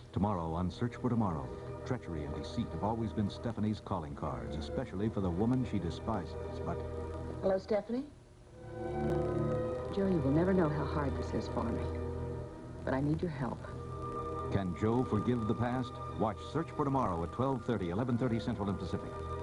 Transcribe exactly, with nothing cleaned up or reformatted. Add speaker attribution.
Speaker 1: Tomorrow on Search for Tomorrow, treachery and deceit have always been Stephanie's calling cards, especially for the woman she despises, but...
Speaker 2: Hello, Stephanie? Joe, you will never know how hard this is for me, but I need your help.
Speaker 1: Can Joe forgive the past? Watch Search for Tomorrow at twelve thirty, eleven thirty Central and Pacific.